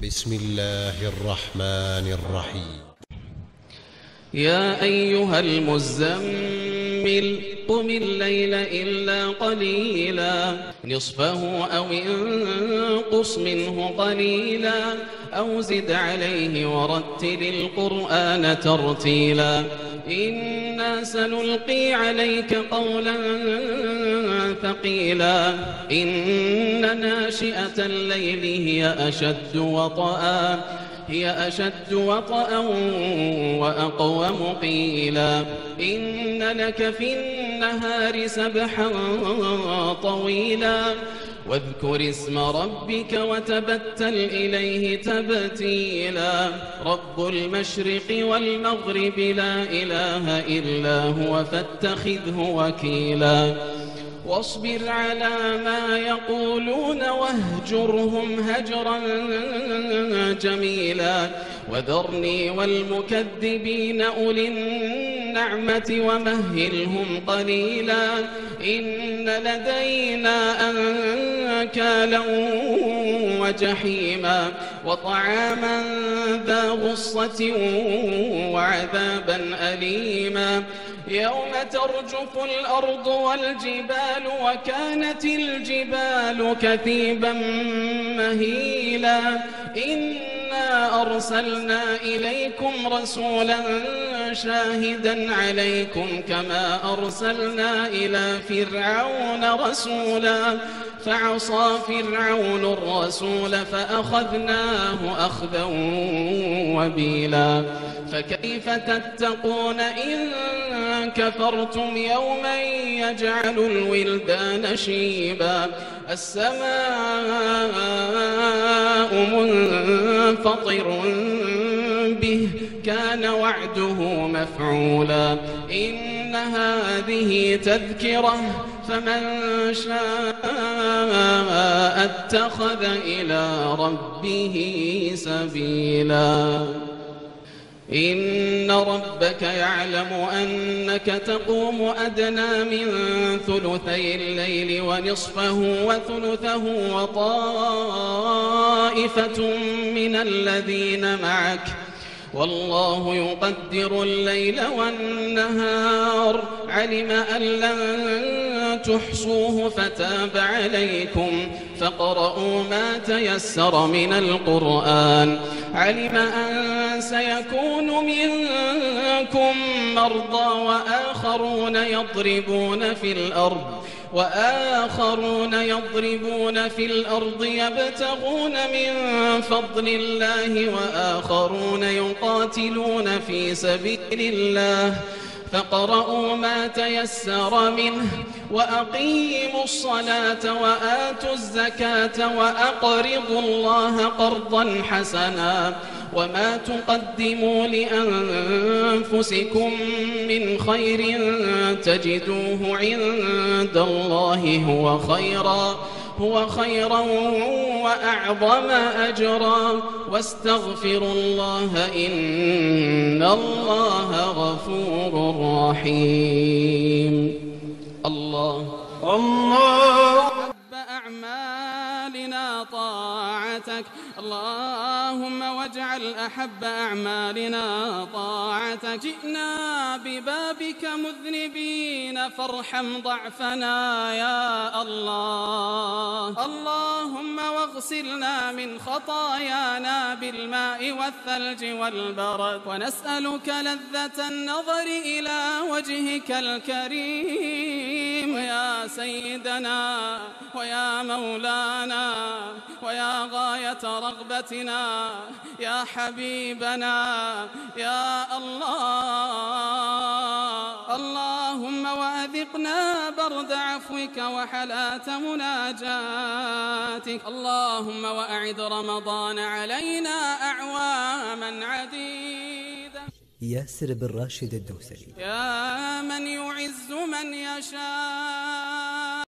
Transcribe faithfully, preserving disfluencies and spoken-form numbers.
بسم الله الرحمن الرحيم. يا أيها المزمل قم الليل إلا قليلا نصفه أو انقص منه قليلا أو زد عليه ورتل القرآن ترتيلا إنا سنلقي عليك قولا ثقيلا إن ناشئة الليل هي أشد وطئا هي أشد وطئا وأقوم قيلا إن لك في النهار سبحا طويلا واذكر اسم ربك وتبتل إليه تبتيلا رب المشرق والمغرب لا إله إلا هو فاتخذه وكيلا واصبر على ما يقولون واهجرهم هجرا جميلا وذرني والمكذبين أولي النعمة ومهلهم قليلا إن لدينا أنكالا وجحيما وطعاما ذا غصة وعذابا أليما يوم ترجف الأرض والجبال وكانت الجبال كثيبا مهيلا إنا أرسلنا إليكم رسولا شاهدا عليكم كما أرسلنا إلى فرعون رسولا فعصى فرعون الرسول فأخذناه أخذا وبيلا فكيف تتقون إن كفرتم يوما يجعل الولدان شيبا السماء منفطر به كان وعده مفعولا إن هذه تذكرة فمن شاء اتخذ إلى ربه سبيلا إن ربك يعلم أنك تقوم أدنى من ثلثي الليل ونصفه وثلثه وطائفة من الذين معك والله يقدر الليل والنهار علم أن لن تحصوه فتاب عليكم فاقرؤوا ما تيسر من القرآن علم أن سيكون منكم مرضى وآخرون يضربون في الأرض وآخرون يضربون في الأرض يبتغون من فضل الله وآخرون يقاتلون في سبيل الله فاقرؤوا ما تيسر منه وأقيموا الصلاة وآتوا الزكاة وأقرضوا الله قرضا حسنا وما تقدموا لأنفسكم من خير تجدوه عند الله هو خيرا هو خيرا وأعظم أجرا واستغفروا الله إن الله غفور رحيم الله الله أعمالنا طاعتك اللهم واجعل أحب أعمالنا طاعتك جئنا ببابك مذنبين فارحم ضعفنا يا الله اللهم واغسلنا من خطايانا بالماء والثلج والبرد ونسألك لذة النظر إلى وجهك الكريم ويا سيدنا ويا مولانا ويا غاية رغبتنا يا حبيبنا يا الله اللهم وأذقنا برد عفوك وحلاة مناجاتك اللهم وأعد رمضان علينا أعواما عديدة. ياسر بن راشد الدوسري يا من يعز من يشاء